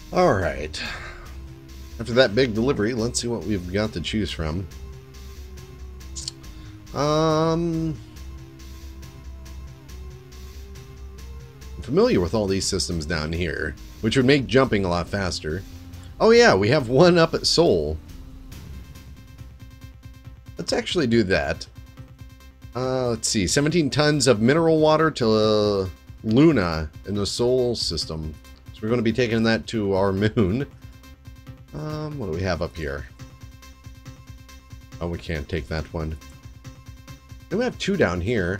Alright. After that big delivery, let's see what we've got to choose from. I'm familiar with all these systems down here, which would make jumping a lot faster. Oh yeah, we have one up at Sol. Let's actually do that. Let's see, 17 tons of mineral water to Luna in the Sol system. So we're going to be taking that to our moon. What do we have up here? Oh, we can't take that one. And we have two down here.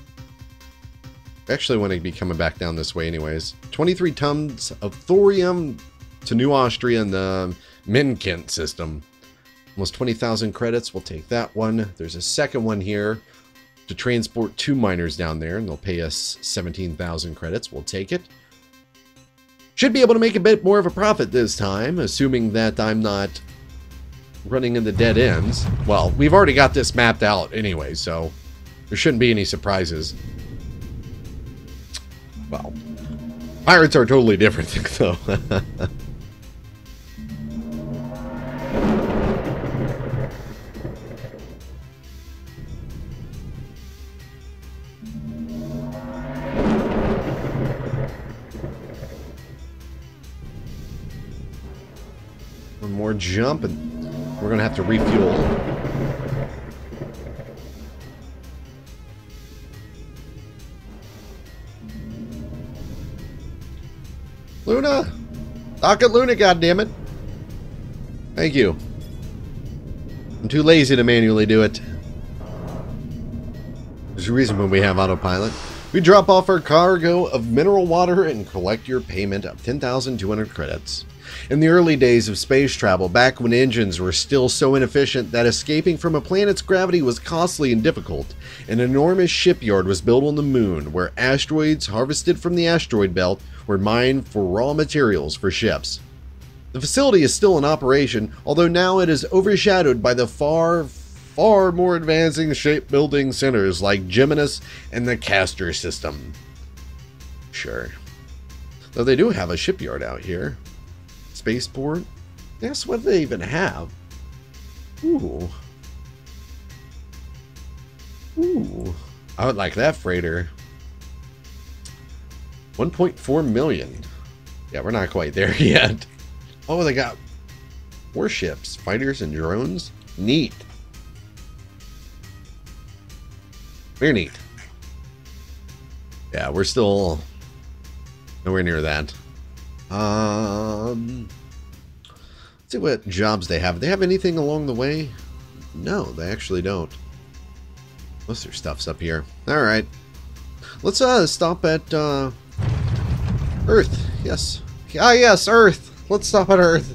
I actually want to be coming back down this way anyways. 23 tons of thorium to New Austria in the Minkent system. Almost 20,000 credits. We'll take that one. There's a second one here to transport 2 miners down there, and they'll pay us 17,000 credits. We'll take it. Should be able to make a bit more of a profit this time, assuming that I'm not running into dead ends. Well, we've already got this mapped out anyway, so there shouldn't be any surprises. Well, pirates are totally different, though. One more jump, and we're going to have to refuel. Luna! Dock at Luna, goddammit! Thank you. I'm too lazy to manually do it. There's a reason when we have autopilot. We drop off our cargo of mineral water and collect your payment of 10,200 credits. In the early days of space travel, back when engines were still so inefficient that escaping from a planet's gravity was costly and difficult, an enormous shipyard was built on the moon, where asteroids harvested from the asteroid belt were mined for raw materials for ships. The facility is still in operation, although now it is overshadowed by the far more advancing shipbuilding centers like Geminus and the Castor system. Sure. Though they do have a shipyard out here. Spaceport? Guess what they even have? Ooh. Ooh. I would like that freighter. 1.4 million. Yeah, we're not quite there yet. Oh, they got warships, fighters, and drones? Neat. Very neat. Yeah, we're still nowhere near that. Let's see what jobs they have. Do they have anything along the way? No, they actually don't. Most of their stuff's up here. Alright. Let's stop at Earth. Yes. Ah, yes, Earth. Let's stop at Earth.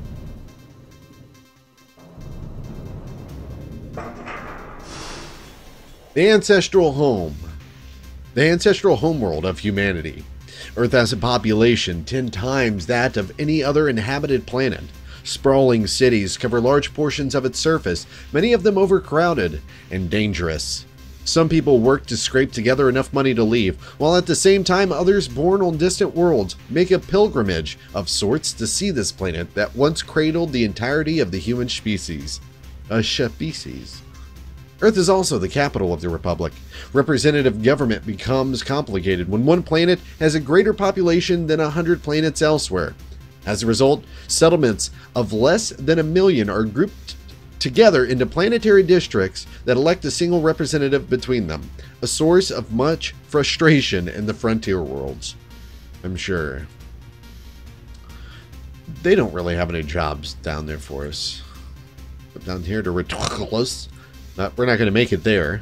The ancestral home. The ancestral homeworld of humanity. Earth has a population 10 times that of any other inhabited planet. Sprawling cities cover large portions of its surface, many of them overcrowded and dangerous. Some people work to scrape together enough money to leave, while at the same time others born on distant worlds make a pilgrimage of sorts to see this planet that once cradled the entirety of the human species. A species. Earth is also the capital of the Republic. Representative government becomes complicated when one planet has a greater population than 100 planets elsewhere. As a result, settlements of less than 1 million are grouped together into planetary districts that elect a single representative between them, a source of much frustration in the frontier worlds. I'm sure. They don't really have any jobs down there for us. But down here to Retoculus. We're not going to make it there.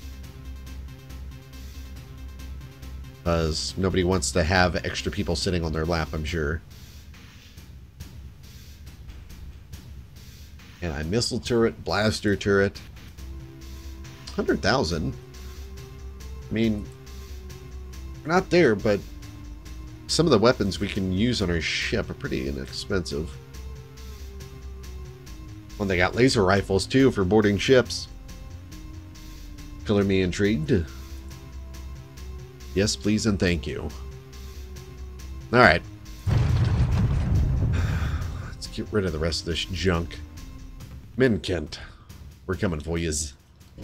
Because nobody wants to have extra people sitting on their lap, I'm sure. Anti-missile turret, blaster turret. 100,000. I mean, we're not there, but some of the weapons we can use on our ship are pretty inexpensive. Well, they got laser rifles, too, for boarding ships. Color me intrigued. Yes, please, and thank you. Alright. get rid of the rest of this junk. Minkent, we're coming for yous.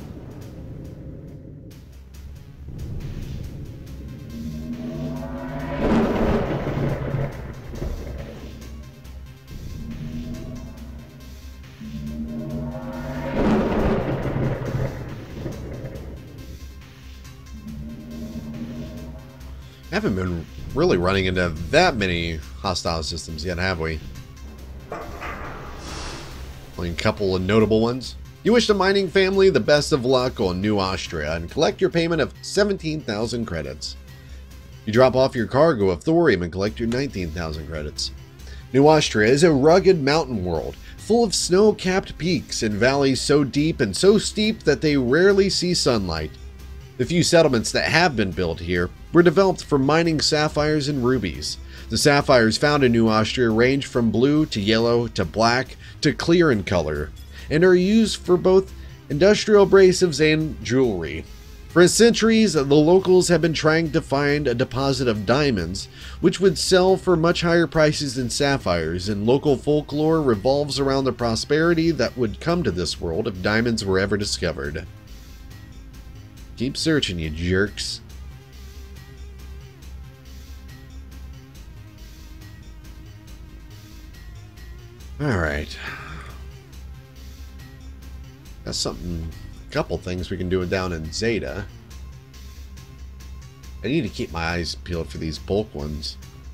Haven't been really running into that many hostile systems yet, have we? Only a couple of notable ones. You wish the mining family the best of luck on New Austria and collect your payment of 17,000 credits. You drop off your cargo of thorium and collect your 19,000 credits. New Austria is a rugged mountain world, full of snow-capped peaks and valleys so deep and so steep that they rarely see sunlight. The few settlements that have been built here were developed for mining sapphires and rubies. The sapphires found in New Austria range from blue to yellow to black to clear in color, and are used for both industrial abrasives and jewelry. For centuries, the locals have been trying to find a deposit of diamonds, which would sell for much higher prices than sapphires, and local folklore revolves around the prosperity that would come to this world if diamonds were ever discovered. Keep searching, you jerks. Alright. Got something, a couple things we can do down in Zeta. I need to keep my eyes peeled for these bulk ones.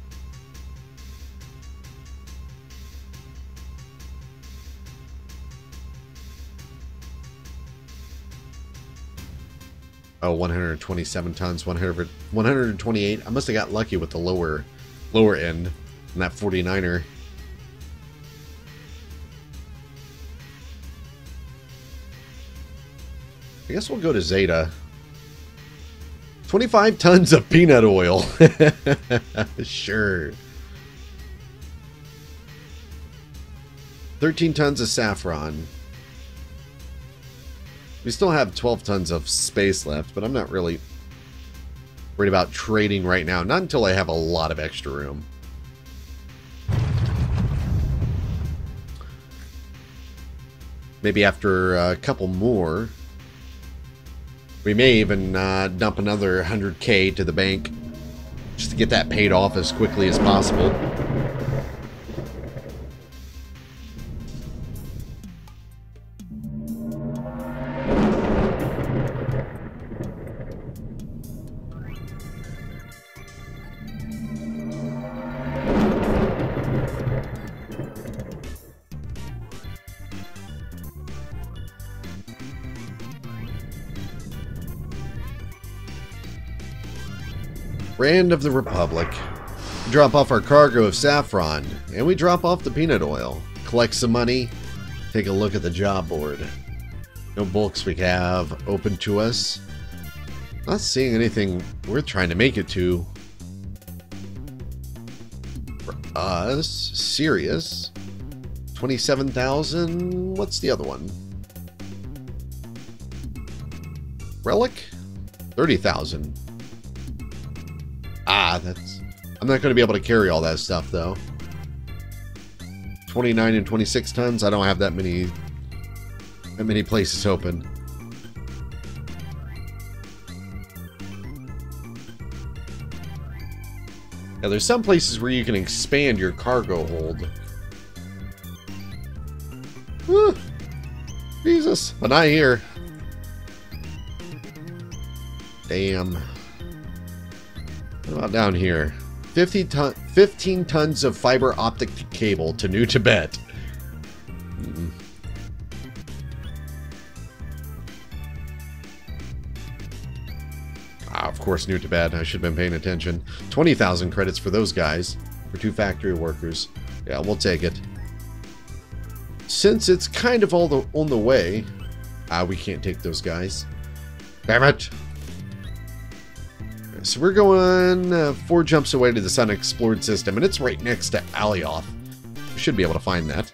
Oh, 127 tons, 128. I must have got lucky with the lower end in that 49er. I guess we'll go to Zeta. 25 tons of peanut oil. Sure. 13 tons of saffron. We still have 12 tons of space left, but I'm not really worried about trading right now. Not until I have a lot of extra room. Maybe after a couple more. We may even dump another 100K to the bank just to get that paid off as quickly as possible. Brand of the Republic. We drop off our cargo of saffron, and we drop off the peanut oil. Collect some money, take a look at the job board. No bulks we have open to us. Not seeing anything worth trying to make it to. For us, Sirius. 27,000. What's the other one? Relic? 30,000. Ah, that's... I'm not going to be able to carry all that stuff, though. 29 and 26 tons. I don't have that many places open. Yeah, there's some places where you can expand your cargo hold. Whew. Jesus, but not here. Damn. What about down here? 15 tons of fiber optic cable to New Tibet. Ah, of course, New Tibet. I should have been paying attention. 20,000 credits for those guys. For 2 factory workers. Yeah, we'll take it. Since it's kind of all on the way. Ah, we can't take those guys. Damn it! So we're going 4 jumps away to the Sun Explored system, and it's right next to Alioth. We should be able to find that.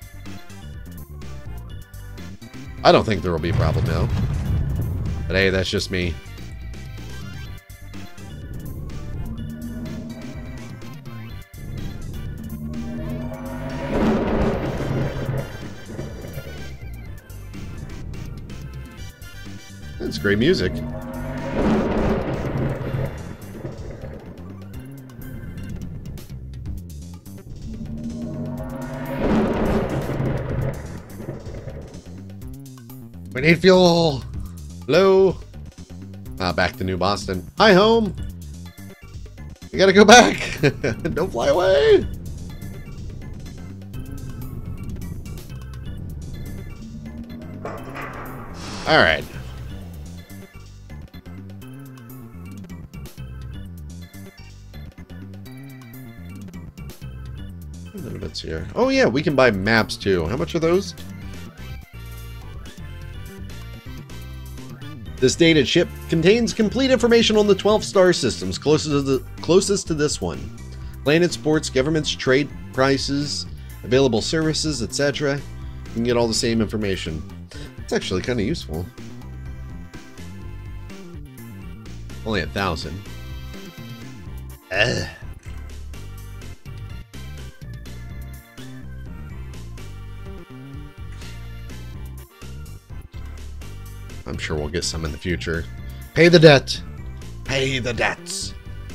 I don't think there will be a problem, though. But hey, that's just me. It's great music. We need fuel. Hello. Back to New Boston. Hi, home. We gotta go back. Don't fly away. All right. A little bits here. Oh yeah, we can buy maps too. How much are those? This dated ship contains complete information on the 12 star systems closest to this one. Planet sports, governments, trade prices, available services, etc. You can get all the same information. It's actually kind of useful. Only 1,000. I'm sure we'll get some in the future. Pay the debt. Pay the debts.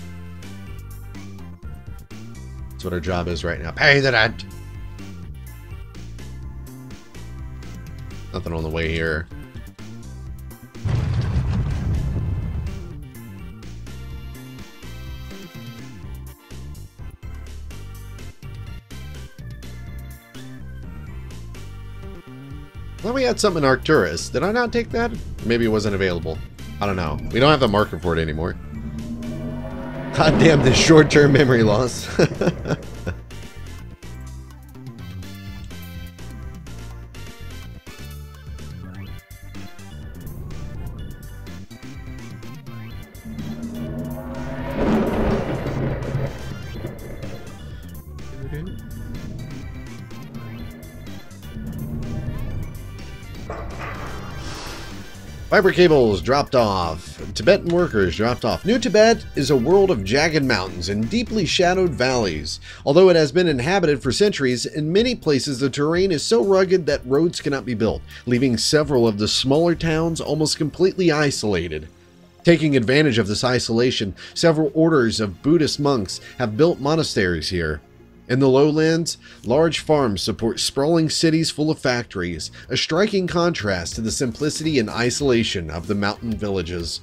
That's what our job is right now. Pay the debt. Nothing on the way here. Well, we had something in Arcturus. Did I not take that? Maybe it wasn't available. I don't know. We don't have the marker for it anymore. God damn this short-term memory loss. Fiber cables dropped off. Tibetan workers dropped off. New Tibet is a world of jagged mountains and deeply shadowed valleys. Although it has been inhabited for centuries, in many places the terrain is so rugged that roads cannot be built, leaving several of the smaller towns almost completely isolated. Taking advantage of this isolation, several orders of Buddhist monks have built monasteries here. In the lowlands, large farms support sprawling cities full of factories, a striking contrast to the simplicity and isolation of the mountain villages.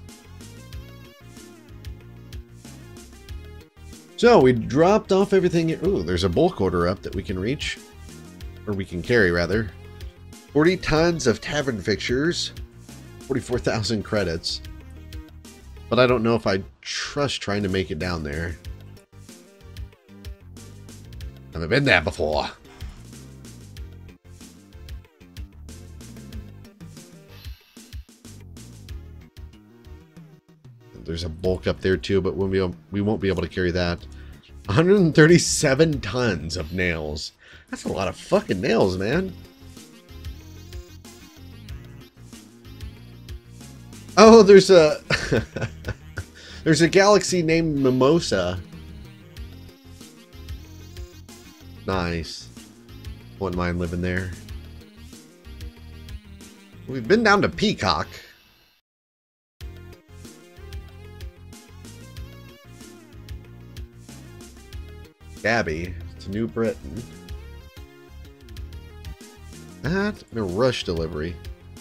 So we dropped off everything. Ooh, there's a bulk order up that we can reach, or we can carry rather. 40 tons of tavern fixtures, 44,000 credits. But I don't know if I trust trying to make it down there. I've been there before. There's a bulk up there too, but we won't be able to carry that. 137 tons of nails. That's a lot of fucking nails, man. Oh, there's a there's a galaxy named Mimosa. Nice. Wouldn't mind living there. We've been down to Peacock. Gabby to New Britain. That and a rush delivery.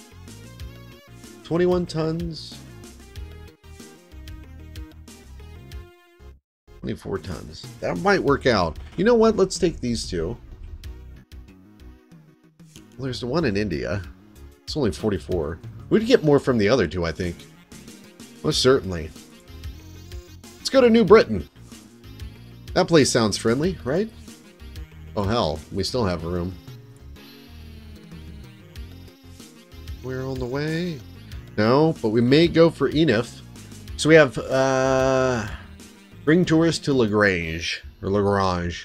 21 tons. 24 tons. That might work out. You know what? Let's take these two. Well, there's the one in India. It's only 44. We'd get more from the other two, I think. Most certainly. Let's go to New Britain. That place sounds friendly, right? Oh hell, we still have room. We're on the way. No, but we may go for Enif. So we have, bring tourists to Lagrange, or Lagrange.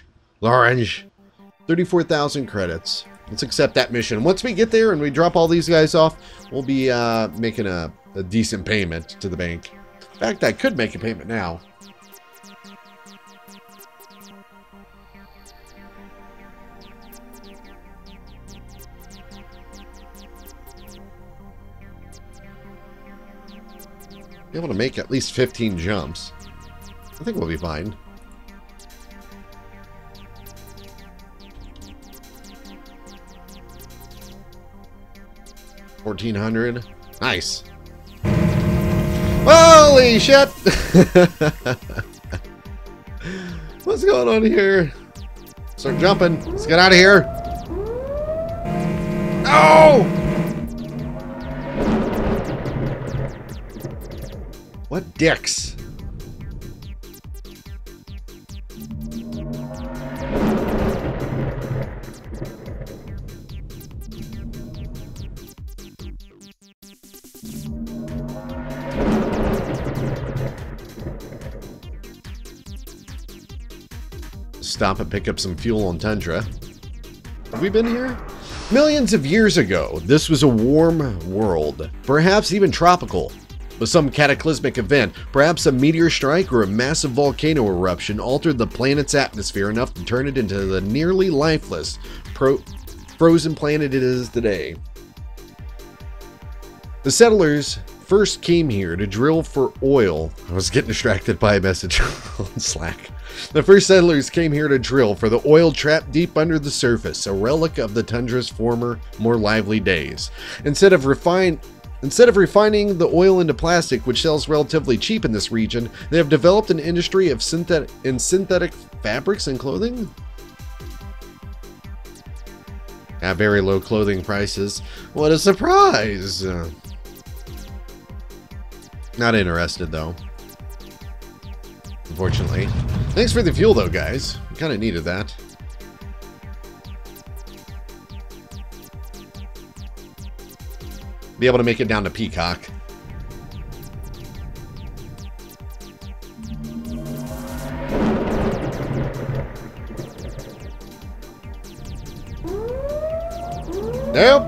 34,000 credits. Let's accept that mission. Once we get there and we drop all these guys off, we'll be making a decent payment to the bank. In fact, I could make a payment now. Be able to make at least 15 jumps. I think we'll be fine. $1,400. Nice. Holy shit! What's going on here? Start jumping. Let's get out of here. Oh! What dicks? Stop and pick up some fuel on Tundra. Have we been here? Millions of years ago, this was a warm world, perhaps even tropical. But some cataclysmic event, perhaps a meteor strike or a massive volcano eruption, altered the planet's atmosphere enough to turn it into the nearly lifeless, frozen planet it is today. The settlers first came here to drill for oil. I was getting distracted by a message on Slack. The first settlers came here to drill for the oil trapped deep under the surface, a relic of the tundra's former, more lively days. Instead of refining the oil into plastic, which sells relatively cheap in this region, they have developed an industry of synthetic fabrics and clothing. At very low clothing prices. What a surprise! Not interested, though. Unfortunately. Thanks for the fuel, though, guys. We kind of needed that. Be able to make it down to Peacock. Nope.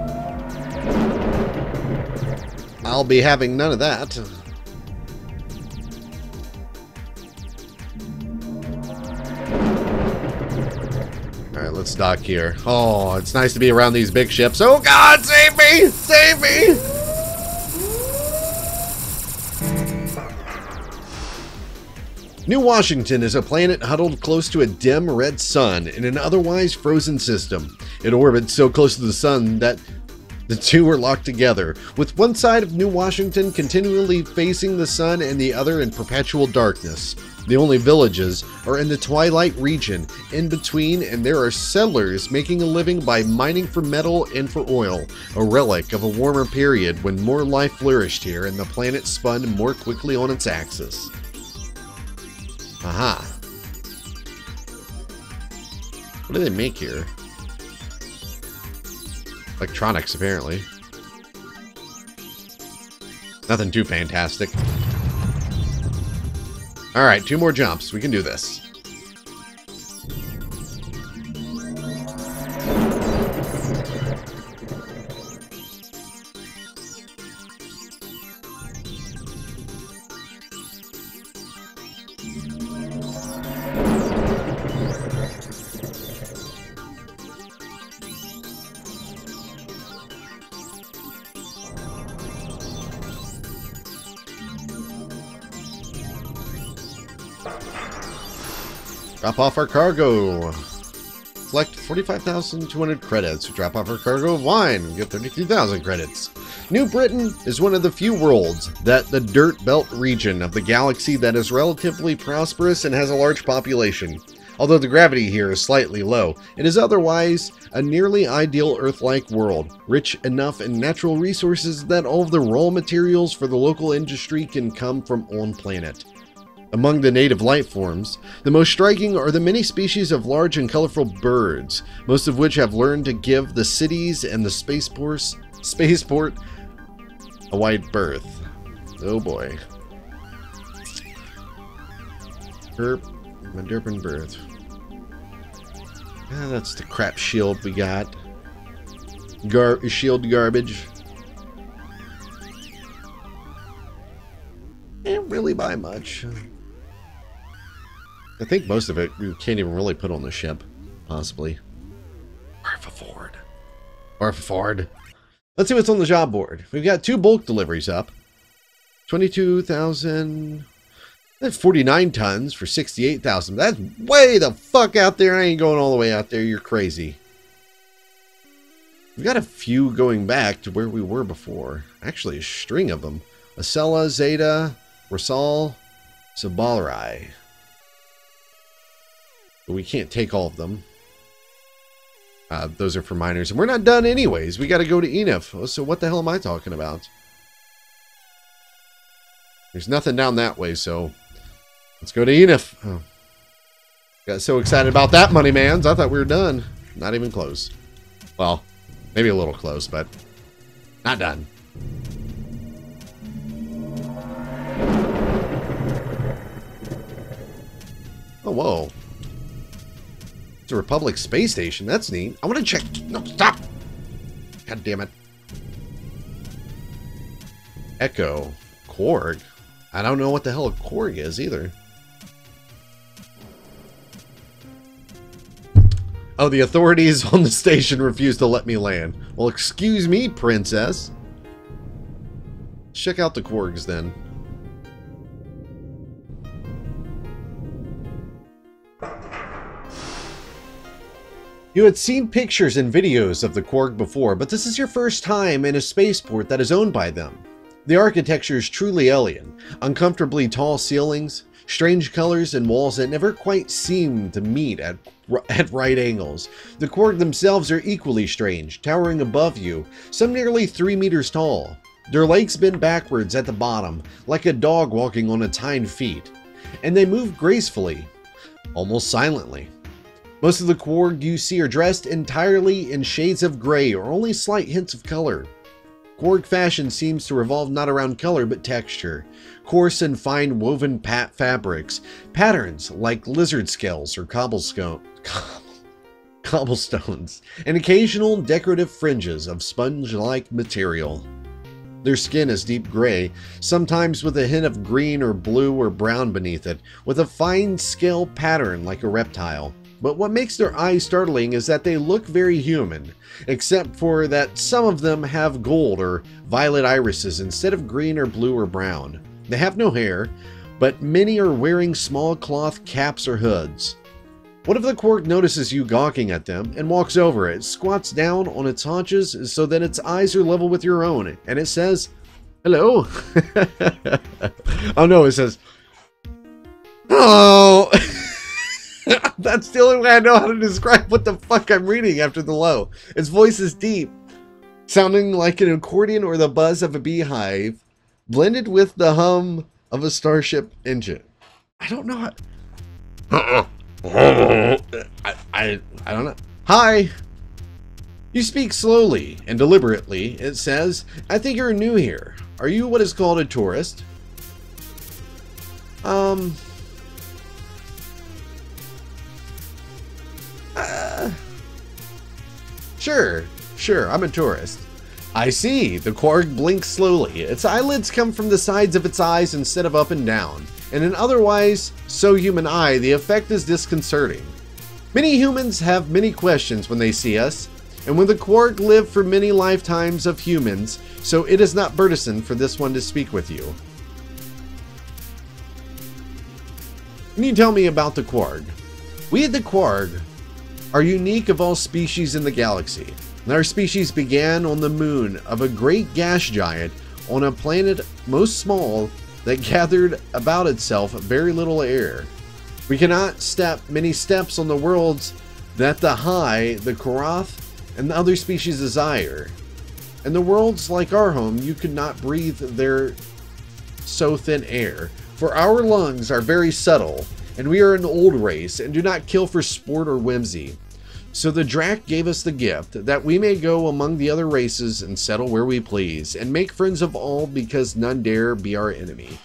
I'll be having none of that. Alright, let's dock here. Oh, it's nice to be around these big ships. Oh God, save me! Save me! New Washington is a planet huddled close to a dim red sun in an otherwise frozen system. It orbits so close to the sun that the two are locked together, with one side of New Washington continually facing the sun and the other in perpetual darkness. The only villages are in the twilight region in between, and there are settlers making a living by mining for metal and for oil, a relic of a warmer period when more life flourished here and the planet spun more quickly on its axis. Aha. What do they make here? Electronics, apparently. Nothing too fantastic. Alright, 2 more jumps. We can do this. Drop off our cargo. Collect 45,200 credits. Drop off our cargo of wine. Get 33,000 credits. New Britain is one of the few worlds that the Dirt Belt region of the galaxy that is relatively prosperous and has a large population. Although the gravity here is slightly low, it is otherwise a nearly ideal Earth-like world, rich enough in natural resources that all of the raw materials for the local industry can come from on-planet. Among the native life forms, the most striking are the many species of large and colorful birds, most of which have learned to give the cities and the spaceport a wide berth. Oh boy. My Durban berth. Ah, that's the crap shield we got. Shield garbage. Can't really buy much. I think most of it we can't even really put on the ship, possibly. Arfa Ford. Let's see what's on the job board. We've got 2 bulk deliveries up. 22,000. That's 49 tons for 68,000. That's way the fuck out there. I ain't going all the way out there. You're crazy. We've got a few going back to where we were before. Actually, a string of them. Acela, Zeta, Rosal, Sabalarai. But we can't take all of them. Those are for miners. And we're not done anyways. We got to go to Enif. So what the hell am I talking about? There's nothing down that way, so let's go to Enif. Oh. Got so excited about that money, mans. I thought we were done. Not even close. Well, maybe a little close, but not done. Oh, whoa. It's a Republic space station. That's neat. I want to check. No, stop. God damn it. Echo. Korg. I don't know what the hell a Korg is either. Oh, the authorities on the station refused to let me land. Well, excuse me, princess. Check out the Korgs then. You had seen pictures and videos of the Korg before, but this is your first time in a spaceport that is owned by them. The architecture is truly alien. Uncomfortably tall ceilings, strange colors, and walls that never quite seem to meet at right angles. The Korg themselves are equally strange, towering above you, some nearly 3 meters tall. Their legs bend backwards at the bottom, like a dog walking on its hind feet. And they move gracefully, almost silently. Most of the Korg you see are dressed entirely in shades of gray or only slight hints of color. Korg fashion seems to revolve not around color but texture. Coarse and fine woven fabrics, patterns like lizard scales or cobblestones, and occasional decorative fringes of sponge-like material. Their skin is deep gray, sometimes with a hint of green or blue or brown beneath it, with a fine scale pattern like a reptile. But what makes their eyes startling is that they look very human, except for that some of them have gold or violet irises instead of green or blue or brown. They have no hair, but many are wearing small cloth caps or hoods. One of the Korg notices you gawking at them and walks over. It squats down on its haunches so that its eyes are level with your own, and it says, "Hello." Oh no, it says, "Hello." That's the only way I know how to describe what the fuck I'm reading after the low. Its voice is deep, sounding like an accordion or the buzz of a beehive, blended with the hum of a starship engine. I don't know how... I don't know. Hi! You speak slowly and deliberately. It says, "I think you're new here. Are you what is called a tourist?" Sure, I'm a tourist. I see. The Korg blinks slowly. Its eyelids come from the sides of its eyes instead of up and down. In an otherwise so human eye, the effect is disconcerting. Many humans have many questions when they see us, and when the Korg live for many lifetimes of humans, so it is not burdensome for this one to speak with you. Can you tell me about the Korg? We at the Korg are unique of all species in the galaxy. Our species began on the moon of a great gas giant on a planet most small that gathered about itself very little air. We cannot step many steps on the worlds that the High, the Korath, and the other species desire. In the worlds like our home, you could not breathe their so thin air, for our lungs are very subtle, and we are an old race and do not kill for sport or whimsy. So the Drak gave us the gift that we may go among the other races and settle where we please, and make friends of all because none dare be our enemy.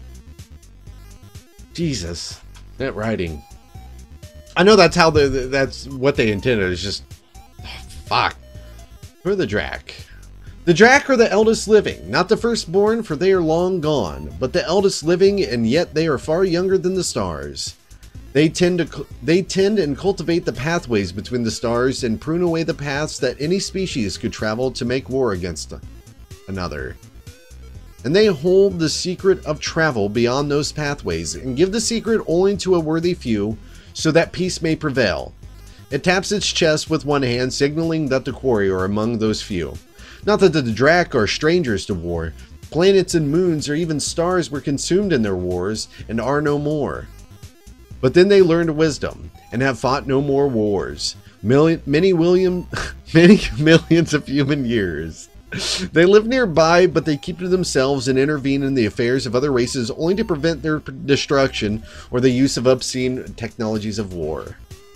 Jesus, that writing. I know that's how that's what they intended. It's just, fuck. Who are the Drak? The Drak are the eldest living, not the firstborn, for they are long gone, but the eldest living, and yet they are far younger than the stars. They tend and cultivate the pathways between the stars and prune away the paths that any species could travel to make war against another. and they hold the secret of travel beyond those pathways and give the secret only to a worthy few so that peace may prevail. It taps its chest with one hand, signaling that the quarry are among those few. Not that the Drakh are strangers to war. Planets and moons or even stars were consumed in their wars and are no more. But then they learned wisdom and have fought no more wars. Many millions of human years. They live nearby, but they keep to themselves and intervene in the affairs of other races only to prevent their destruction or the use of obscene technologies of war.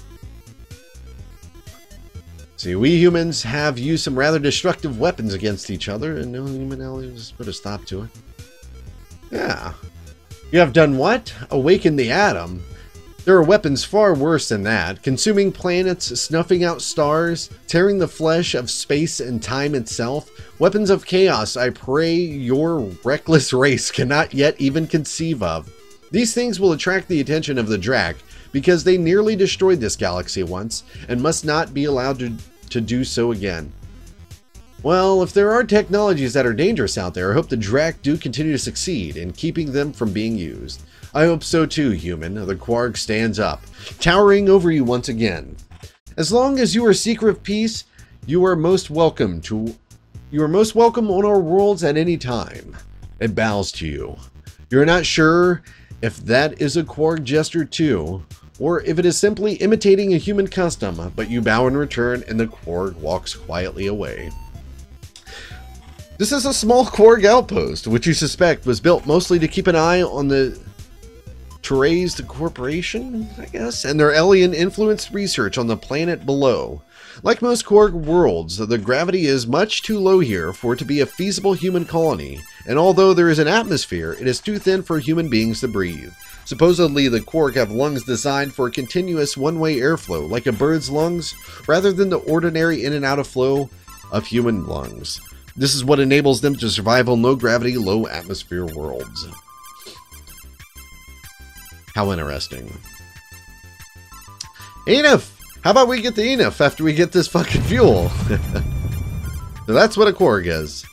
See, we humans have used some rather destructive weapons against each other, and no human allies put a stop to it. Yeah. You have done what? Awakened the atom. There are weapons far worse than that, consuming planets, snuffing out stars, tearing the flesh of space and time itself. Weapons of chaos I pray your reckless race cannot yet even conceive of. These things will attract the attention of the Drakh, because they nearly destroyed this galaxy once, and must not be allowed to do so again. Well, if there are technologies that are dangerous out there, I hope the Drakh do continue to succeed in keeping them from being used. I hope so too, human. The Quark stands up, towering over you once again. As long as you are a seeker of peace, you are most welcome on our worlds at any time. It bows to you. You're not sure if that is a Quark gesture too, or if it is simply imitating a human custom, but you bow in return and the Quark walks quietly away. This is a small Quark outpost, which you suspect was built mostly to keep an eye on the Therese Corporation, I guess, and their alien-influenced research on the planet below. Like most Quark worlds, the gravity is much too low here for it to be a feasible human colony, and although there is an atmosphere, it is too thin for human beings to breathe. Supposedly, the Quark have lungs designed for continuous one-way airflow, like a bird's lungs, rather than the ordinary in and out of flow of human lungs. This is what enables them to survive on low-gravity, low-atmosphere worlds. How interesting. Enough! How about we get the enough after we get this fucking fuel? So that's what a Quark is.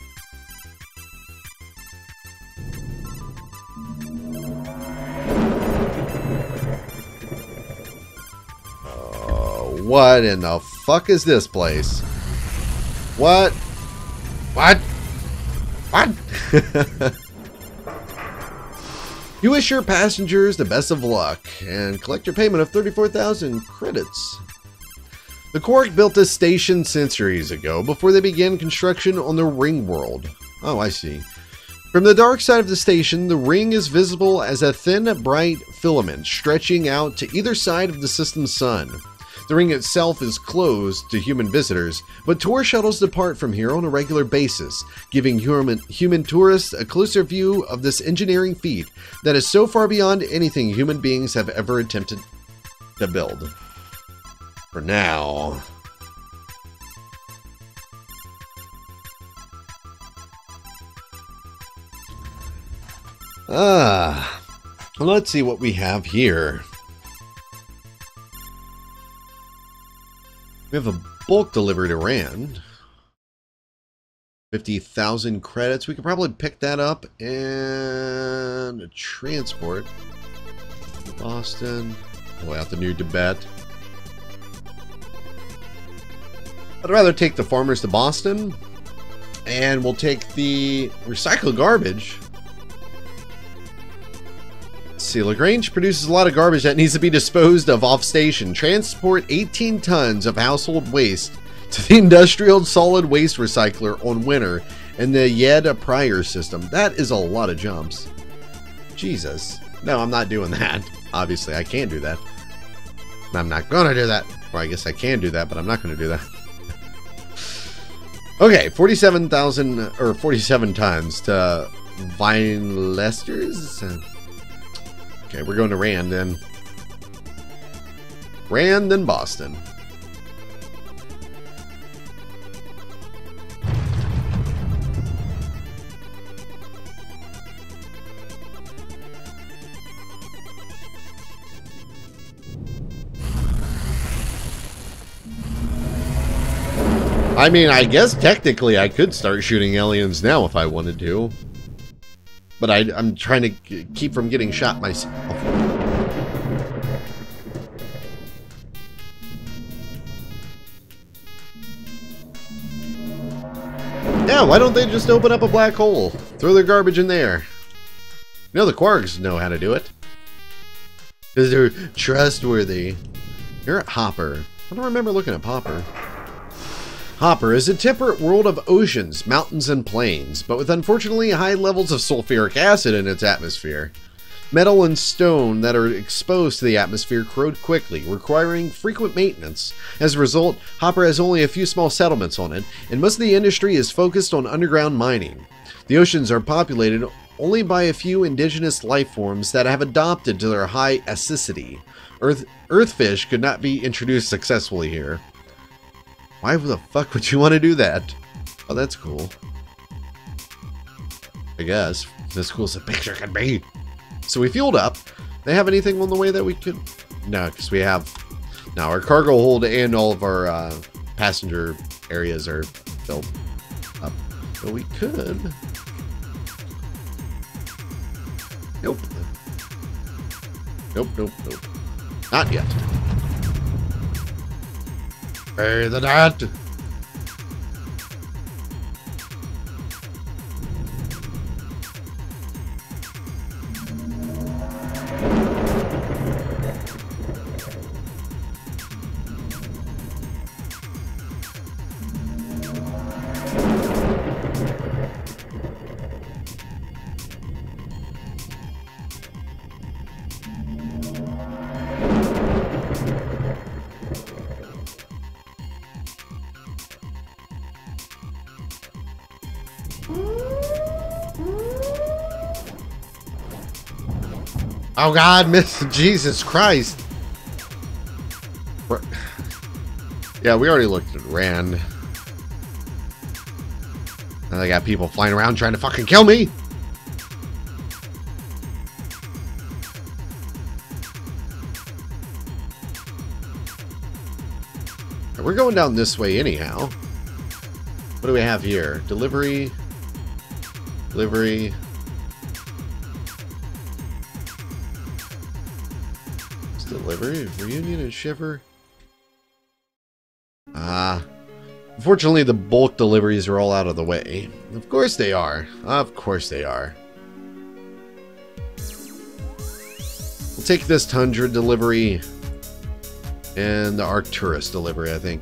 What in the fuck is this place? What? What? What? You wish your passengers the best of luck and collect your payment of 34,000 credits. The Quark built this station centuries ago before they began construction on the Ring World. Oh, I see. From the dark side of the station, the ring is visible as a thin, bright filament stretching out to either side of the system's sun. The ring itself is closed to human visitors, but tour shuttles depart from here on a regular basis, giving human tourists a closer view of this engineering feat that is so far beyond anything human beings have ever attempted to build. For now. Let's see what we have here. We have a bulk delivery to Rand. 50,000 credits. We could probably pick that up and transport. Boston. Way out the New Tibet. I'd rather take the farmers to Boston. And we'll take the recycled garbage. See, Lagrange produces a lot of garbage that needs to be disposed of off-station. Transport 18 tons of household waste to the Industrial Solid Waste Recycler on Winter and the Yed Pryor system. That is a lot of jumps. Jesus. No, I'm not doing that. Obviously, I can't do that. I'm not going to do that. Or I guess I can do that, but I'm not going to do that. Okay, 47,000 or 47 tons to Vine Lester's. Okay, we're going to Rand then. Rand then Boston. I mean, I guess technically I could start shooting aliens now if I wanted to. but I'm trying to keep from getting shot myself. Yeah, why don't they just open up a black hole? Throw their garbage in there. You know the Quarks know how to do it. Because they're trustworthy. You're at Hopper. I don't remember looking at Hopper. Hopper is a temperate world of oceans, mountains, and plains, but with unfortunately high levels of sulfuric acid in its atmosphere. Metal and stone that are exposed to the atmosphere corrode quickly, requiring frequent maintenance. As a result, Hopper has only a few small settlements on it, and most of the industry is focused on underground mining. The oceans are populated only by a few indigenous life forms that have adopted to their high acidity. Earthfish could not be introduced successfully here. Why the fuck would you want to do that? Oh, that's cool. I guess. As cool as a picture can be. So we fueled up. They have anything on the way that we could... No, because we have... Now, our cargo hold and all of our passenger areas are filled up. But we could... Nope. Nope, nope, nope. Not yet. Bury the dot. Oh God, Miss Jesus Christ. Yeah, we already looked at Rand. And I got people flying around trying to fucking kill me. We're going down this way anyhow. What do we have here? Delivery. Delivery. Delivery, reunion, and shiver. Unfortunately, the bulk deliveries are all out of the way. Of course they are. Of course they are. We'll take this Tundra delivery and the Arcturus delivery, I think.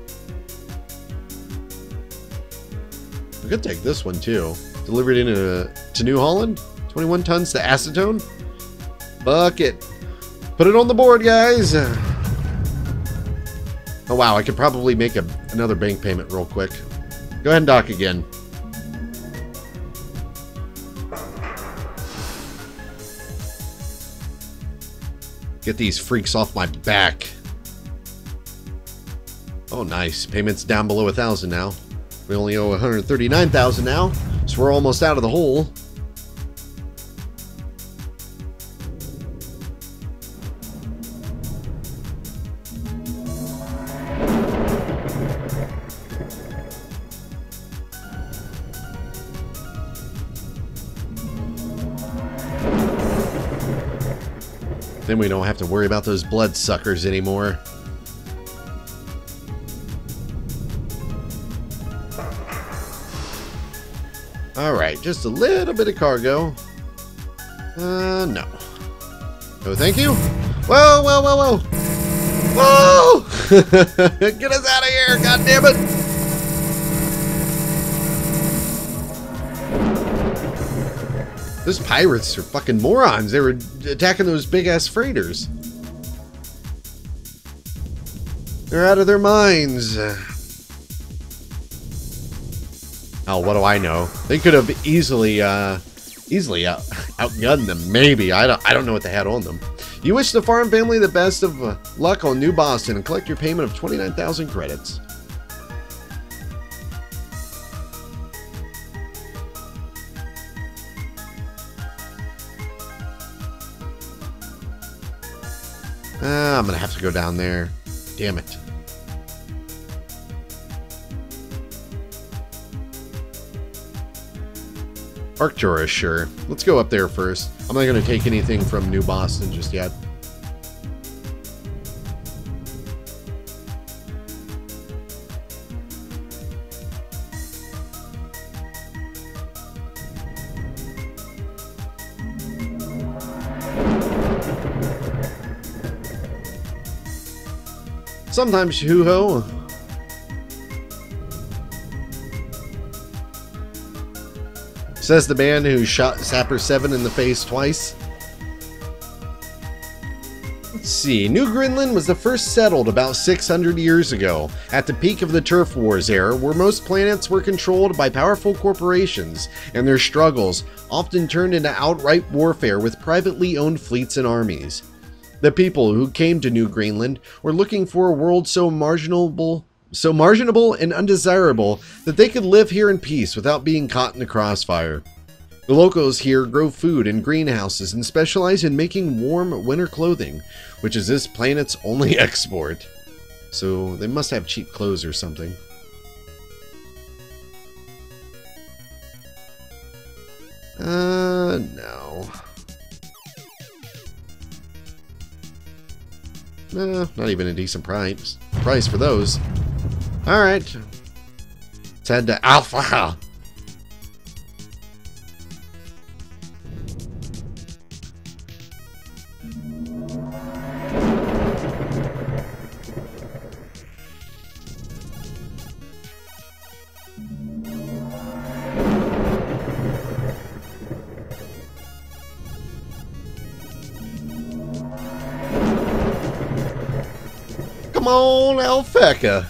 We could take this one too. Delivered to New Holland. 21 tons to Acetone. Bucket. Put it on the board, guys. Oh wow, I could probably make another bank payment real quick. Go ahead and dock again. Get these freaks off my back. Oh nice, payments down below 1,000 now. We only owe 139,000 now, so we're almost out of the hole. Then we don't have to worry about those bloodsuckers anymore. Alright, just a little bit of cargo. No. No, thank you. Whoa, whoa, whoa, whoa! Whoa! Get us out of here, goddammit! Those pirates are fucking morons. They were attacking those big-ass freighters. They're out of their minds. Oh, what do I know? They could have easily outgunned them. Maybe. I don't know what they had on them. You wish the farm family the best of luck on New Boston and collect your payment of 29,000 credits. I'm gonna have to go down there. Damn it. Arcturus, sure. Let's go up there first. I'm not going to take anything from New Boston just yet. Sometimes, hoo-ho. Says the man who shot Sapper 7 in the face twice. Let's see. New Greenland was the first settled about 600 years ago, at the peak of the Turf Wars era, where most planets were controlled by powerful corporations, and their struggles often turned into outright warfare with privately owned fleets and armies. The people who came to New Greenland were looking for a world so marginable and undesirable that they could live here in peace without being caught in the crossfire. The locals here grow food in greenhouses and specialize in making warm winter clothing, which is this planet's only export. So they must have cheap clothes or something. No. Not even a decent price for those. Alright. Let's head to Alpha. Come on, Alphecca.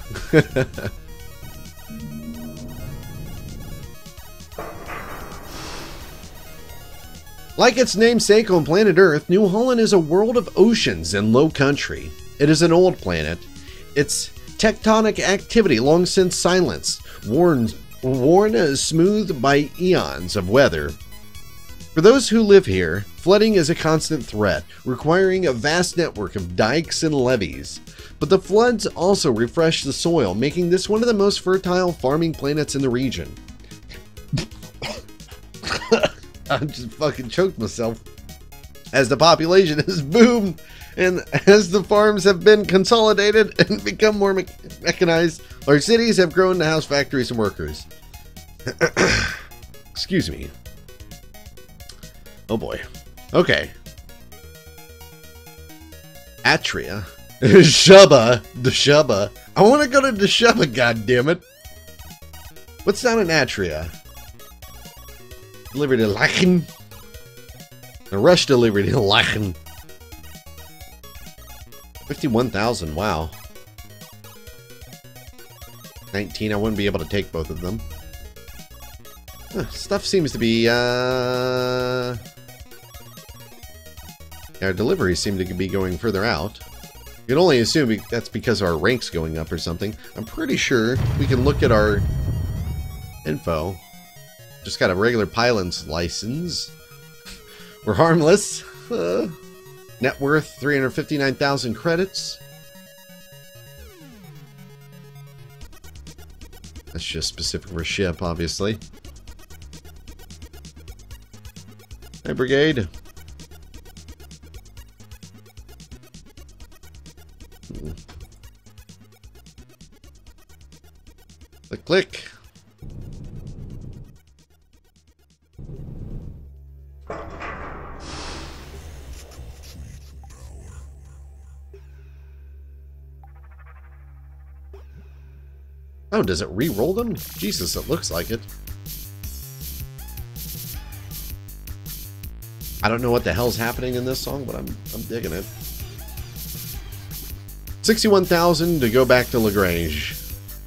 Like its namesake on planet Earth, New Holland is a world of oceans and low country. It is an old planet. Its tectonic activity long since silenced, worn smooth by eons of weather. For those who live here, flooding is a constant threat, requiring a vast network of dikes and levees. But the floods also refresh the soil, making this one of the most fertile farming planets in the region. I just fucking choked myself. As the population has boomed, and as the farms have been consolidated and become more mechanized, our cities have grown to house factories and workers. Excuse me. Oh boy. Okay. Atria. Shubba. Deshubba. I want to go to Deshubba, goddammit. What's down in Atria? Delivery to Lachen. A rush delivery to Lachen. 51,000, wow. 19, I wouldn't be able to take both of them. Huh, stuff seems to be, our deliveries seem to be going further out. You can only assume that's because our rank's going up or something. I'm pretty sure we can look at our info. Just got a regular pilot's license. We're harmless. Net worth 359,000 credits. That's just specific for ship, obviously. Hey, Brigade. Click, click. Oh, does it re-roll them? Jesus, it looks like it. I don't know what the hell's happening in this song, but I'm digging it. 61,000 to go back to Lagrange.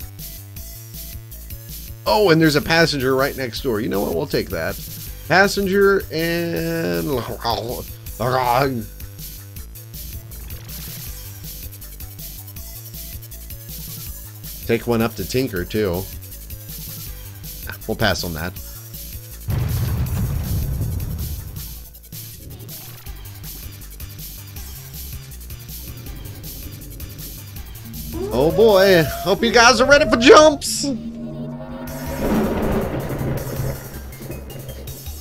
Oh, and there's a passenger right next door. You know what? We'll take that. Passenger and... Take one up to Tinker, too. We'll pass on that. Oh boy, hope you guys are ready for jumps.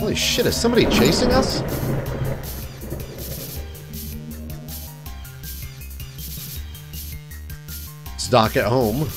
Holy shit, is somebody chasing us? Let's dock at home.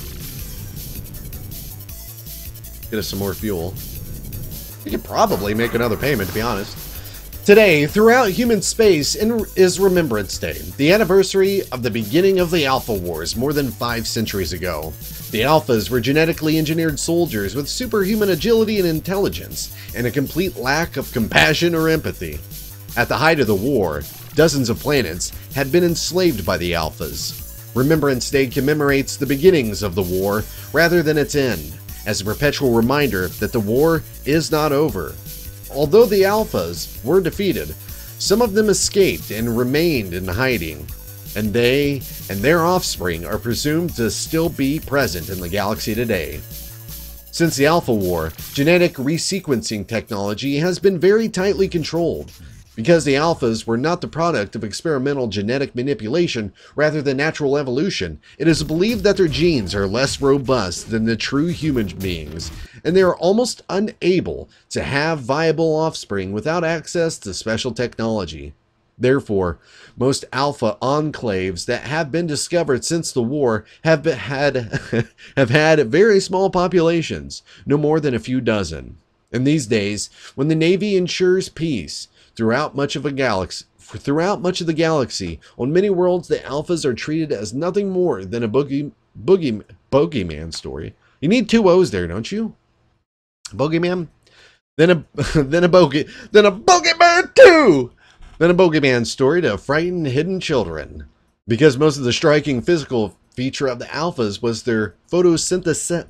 Get us some more fuel. We could probably make another payment, to be honest. Today, throughout human space is Remembrance Day, the anniversary of the beginning of the Alpha Wars more than 5 centuries ago. The Alphas were genetically engineered soldiers with superhuman agility and intelligence, and a complete lack of compassion or empathy. At the height of the war, dozens of planets had been enslaved by the Alphas. Remembrance Day commemorates the beginnings of the war rather than its end, as a perpetual reminder that the war is not over. Although the Alphas were defeated, some of them escaped and remained in hiding, and they and their offspring are presumed to still be present in the galaxy today. Since the Alpha War, genetic resequencing technology has been very tightly controlled. Because the Alphas were not the product of experimental genetic manipulation rather than natural evolution, it is believed that their genes are less robust than the true human beings, and they are almost unable to have viable offspring without access to special technology. Therefore, most Alpha enclaves that have been discovered since the war have had very small populations, no more than a few dozen. In these days, when the Navy ensures peace throughout much of the galaxy, on many worlds the Alphas are treated as nothing more than a bogeyman story. You need 2 O's there, don't you? Bogeyman? Then a bogeyman too! Then a bogeyman story to frighten hidden children. Because most of the striking physical feature of the Alphas was their photosynthesis.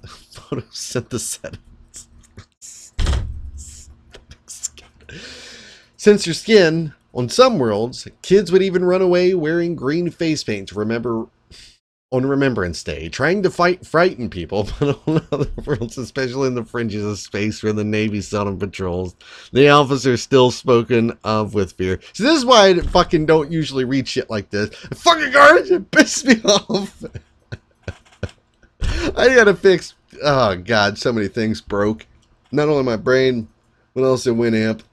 Since their skin, on some worlds, kids would even run away wearing green face paint to remember on Remembrance Day, trying to frighten people, but on other worlds, especially in the fringes of space where the Navy seldom patrols, the Alphas are still spoken of with fear. So this is why I fucking don't usually read shit like this. Fucking garbage, it pisses me off. I gotta fix, oh god, so many things broke. Not only my brain, but also Winamp.